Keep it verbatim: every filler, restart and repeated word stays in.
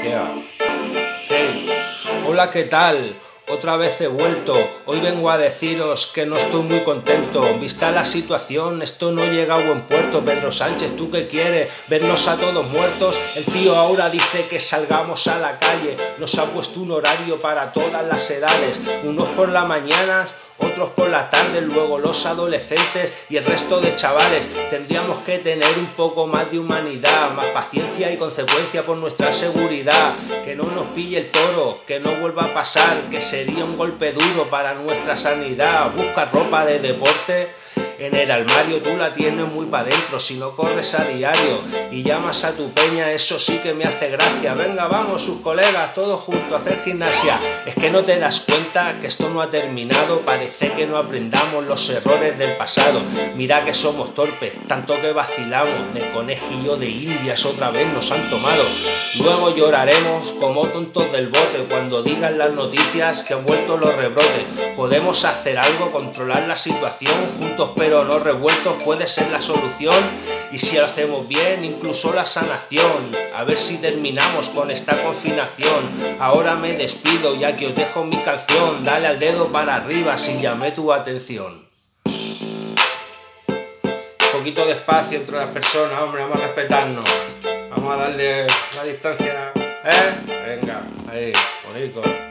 Yeah. Hey. Hola, ¿qué tal? Otra vez he vuelto. Hoy vengo a deciros que no estoy muy contento. Vista la situación, esto no llega a buen puerto. Pedro Sánchez, ¿tú qué quieres? ¿Vernos a todos muertos? El tío ahora dice que salgamos a la calle. Nos ha puesto un horario para todas las edades. Unos por la mañana, otros por la tarde, luego los adolescentes y el resto de chavales. Tendríamos que tener un poco más de humanidad, más paciencia y consecuencia por nuestra seguridad. Que no nos pille el toro, que no vuelva a pasar, que sería un golpe duro para nuestra sanidad. Busca ropa de deporte, en el armario tú la tienes muy para adentro. Si no corres a diario y llamas a tu peña, eso sí que me hace gracia. Venga, vamos, sus colegas, todos juntos a hacer gimnasia. Es que no te das cuenta que esto no ha terminado. Parece que no aprendamos los errores del pasado. Mira que somos torpes, tanto que vacilamos. De conejillo de indias otra vez nos han tomado. Luego lloraremos como tontos del bote cuando digan las noticias que han vuelto los rebrotes. Podemos hacer algo, controlar la situación juntos pero no revueltos puede ser la solución, y si lo hacemos bien incluso la sanación. A ver si terminamos con esta confinación. Ahora me despido ya que os dejo mi canción. Dale al dedo para arriba si llamé tu atención. Un poquito de espacio entre las personas, hombre, vamos a respetarnos. Vamos a darle la distancia, ¿eh? Venga, ahí, bonito.